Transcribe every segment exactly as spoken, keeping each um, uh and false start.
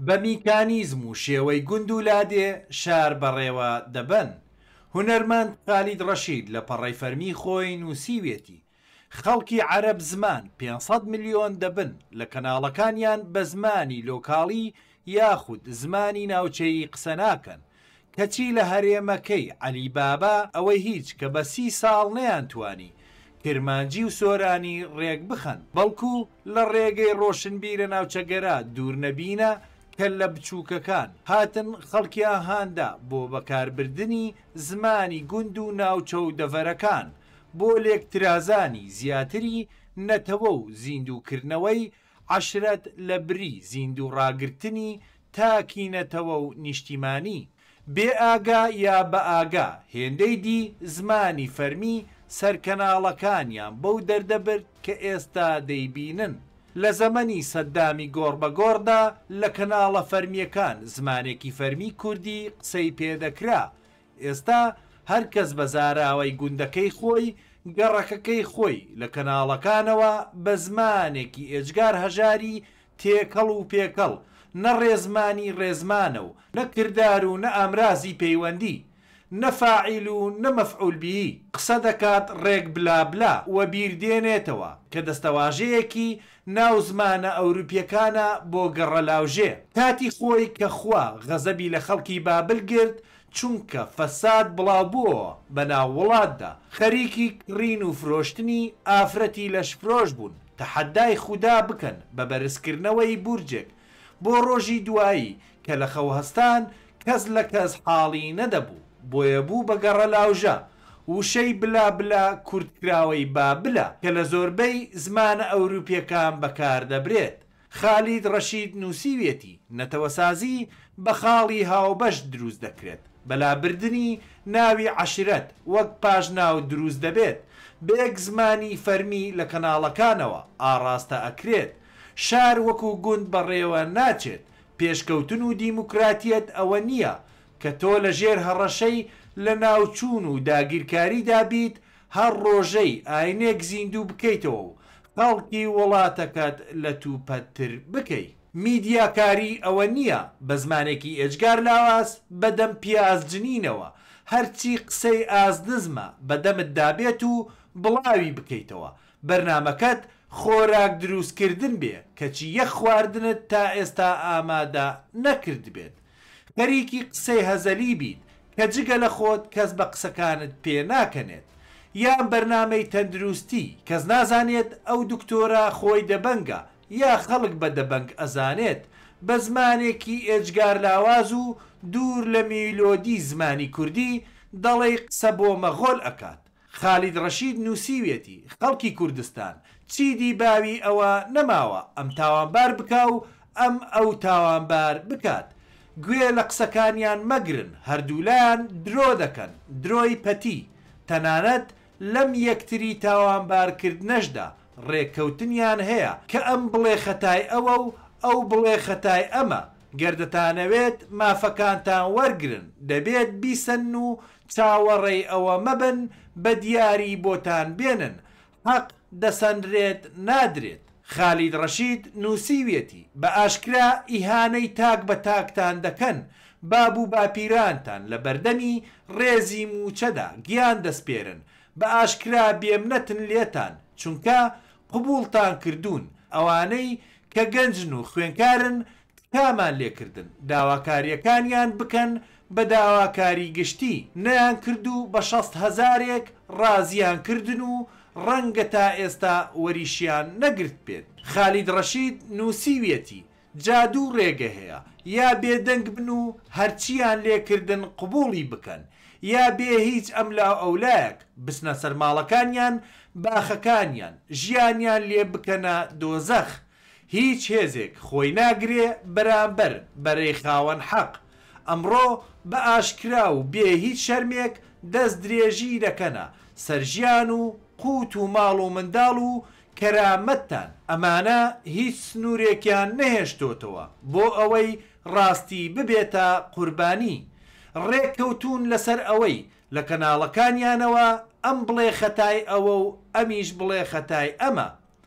بە میکانیزم و شێوەی گوند و لادێ شار بەڕێوە دەبن. هونەرمەند خالید ڕەشید لە پەڕەی فەرمی خۆی نووسیوێتی خەڵکی عەرەب زمان پێنج ملیۆن دەبن لە کەناڵەکانیان بە زمانی لۆکاڵی یاخود زمانی ناوچەیی قسە ناکەن، کەچی لە هەرێمەکەی عەلی بابا ئەوەی هیچ کە بە سی ساڵ نەیانتوانی کرمانجی و سۆرانی ڕێک بخەن، بەڵکو لە ڕێگەی ڕۆشنبیرە ناوچەگەرا دوور نەبینە کە لە بچووکەکان هاتن خەڵکیان هاندا بۆ بەکاربردنی زمانی گوند و ناوچە و دەڤەرەکان بۆ لێکترازانی زیاتری نەتەوە و زیندووکردنەوەی عەشرەت لە بری زیندوو ڕاگرتنی تاکینەتەوە و نیشتیمانی. بێ ئاگا یا بە ئاگا هێندەی دی زمانی فەرمی سەرکەناڵەکانیان بەو دەردەبرد کە ئێستا دەیبینن. لە زەمەنی سەددامی گۆڕبەگۆڕدا لە کەناڵە فەرمیەکان زمانێکی فەرمی کوردی قسەی پێدەکرا. ئێستا هەرکەس بە زاراوەی گوندەکەی خۆی گەڕەکەکەی خۆی لە کەناڵەکانەوە بە زمانێکی ئێجگار هەژاری تێکەڵ و پێکەڵ، نە ڕێزمانی ڕێزمانە و نەکردار و نە ئامرازی پەیوەندی، نەفاعیل و نەمەفعول بیهی قسە دەکات ڕێک بلا بلا وە بیردێنێتەوە کە دەستەواژەیەکی ناو زمانە ئەوروپیەکانە بۆ گەڕەلاوژێ. کاتی خۆی کە خوا غەزەبی لە خەڵکی بابل گرت چونکە فەساد بڵاو بووە بە ناو وڵاتدا، خەریکی کڕین و فرۆشتنی ئافرەتی لەشفرۆش بوون، تەحەدای خودا بکەن بە بەرزکردنەوەی بورجێک بۆ ڕۆژی دوایی کە لە خەوهەستان کەس لە کەس حاڵی نەدەبوو، بۆیە بوو بە گەڕەلاوژە وشەی بلا بلا کوردکراوەی بابلە کە لە زۆربەی زمانە ئەوروپیەکان بەکار دەبرێت. خالید ڕەشید نووسیوێتی نەتەوەسازی بە خاڵی هاوبەش دروست دەکرێت، بەلابردنی ناوی عەشرەت وەک پاش ناو دروست دەبێت، بەیەک زمانی فەرمی لە کەناڵەکانەوە ئاڕاستە ئەکرێت. شار وەکو گوند بەڕێوە ناچێت. پێشکەوتن و دیموکراتیەت ئەوە نییە کە تۆ لە ژێر هەڕەشەی لە ناوچوون و داگیرکاریدا بیت هەر ڕۆژەی ئاینێک زیندوو بکەیتەوە و خەڵکی وڵاتەکەت لە تووپەتتر بکەیت. میدیاکاری ئەوە نییە بە زمانێکی ئێجگار لاواز بەدەم پیازجنینەوە هەرچی قسەی ئازنزمە بەدەمت دابێت و بڵاوی بکەیتەوە. بەرنامەکەت خۆراک دروستکردن بێ کەچی یەک خواردنت تا ئێستا ئامادە نەکرد بێت. خەریکی قسەی هەزەلی بیت کە جگە لە خۆت کەس بە قسەکانت پێ ناکەنێت، یان بەرنامەی تەندروستی کەس نازانێت ئەو دکتۆرە خۆی دەبەنگە یا خەڵک بە دەبەنگ ئەزانێت، بە زمانێکی ئێجگار لاواز و دوور لە میلۆدی زمانی کوردی دەڵێ قسە بۆ مەغۆل ئەکات. خالید ڕەشید نووسیوێتی خەڵکی کوردستان چیدی باوی ئەوە نەماوە ئەم تاوانبار بکا و ئەم ئەو تاوانبار بکات. گوێ لە قسەکانیان مەگرن، هەردوولایان درۆ دەکەن، درۆی پەتی. تەنانەت لەم یەکتری تاوانبارکردنەشدا ڕێککەوتنیان هەیە کە ئەم بڵێ خەتای ئەوە و ئەو بڵێ خەتای ئەمە. گەردەتانەوێت مافەکانتان وەرگرن، دەبێت بیسەن و چاوەڕێی ئەوە مەبن بە دیاری بۆتان بێنن، حەق دەسەندرێت نادرێت. خالید ڕەشید نووسیوێتی بە ئاشکرا ئیهانەی تاک بە تاکتان دەکەن، باب و باپیرانتان لە بەردەمی ڕێزی موچەدا گیان دەسپێرن، بە ئاشکرا بێمنەتن لێتان چونکە قبوڵتان کردوون. ئەوانەی کە گەنجن و خوێنکارن کامان لێکردن، داواکاریەکانیان بکەن بە داواکاری گشتی، نەیان کردو بە شەست هەزارێک ڕازیان کردن و ڕەنگە تا ئێستا وەریشیان نەگرت بێت. خالید ڕەشید نووسیوێتی جادوو ڕێگە هەیە، یا بێدەنگ بن و هەرچیان لێکردن قبوڵی بکەن، یا بێ هیچ ئەملا ئەولایەک بسنە سەرماڵەکانیان باخەکانیان ژیانیان لێ بکەنە دۆزەخ. هیچ هێزێک خۆی ناگرێ بەرامبەر بەرەی خاوەن حەق. ئەمڕۆ بە ئاشکرا و بێ هیچ شەرمێک دەست درێژی دەکەنە سەرژیان و قوت و ماڵ و منداڵ و کەرامەتتان. ئەمانە هیچ سنوورێکیان نەهێشتۆتەوە بۆ ئەوەی ڕاستی ببێتە قوربانی. ڕێککەوتون لەسەر ئەوەی لە کەناڵەکانیانەوە ئەم بڵێ خەتای ئەوە و ئەمیش بڵێ خەتای ئەمە.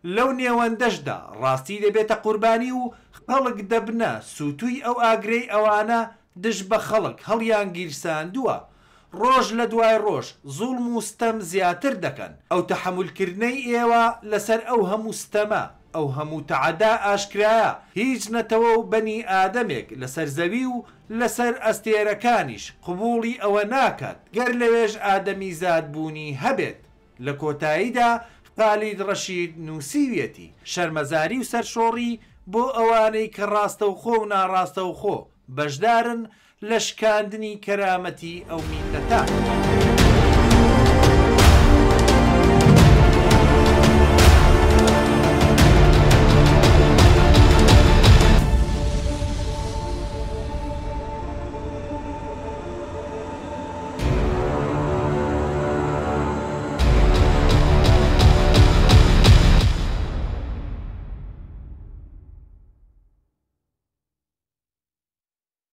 لەو نێوەندەشدا ڕاستی دەبێتە قوربانی و خەڵک دەبنە سووتوی ئەو ئاگرەی ئەوانە دژ بە خەڵک هەڵیان گیرساندووە. ڕۆژ لە دوای ڕۆژ زوڵم و ستەم زیاتر دەکەن. ئەو تەحمولکردنەی ئێوە لەسەر ئەو هەموو ستەمە ئەو هەموو تەعەدا ئاشکرایە هیچ نەتەوە و بەنی ئادەمێک لەسەر زەوی و لەسەر ئەستێرەکانیش قبوڵی ئەوە ناکات گەر لەوێژ ئادەمی زادبوونی هەبێت. لە کۆتاییدا خالید ڕەشید نووسیوێتی شەرمەزاری و سەرشۆڕی بۆ ئەوانەی کە ڕاستەوخۆ و ناڕاستەوخۆ بەشدارن لە شکاندنی کەرامەتی ئەو میلەتان.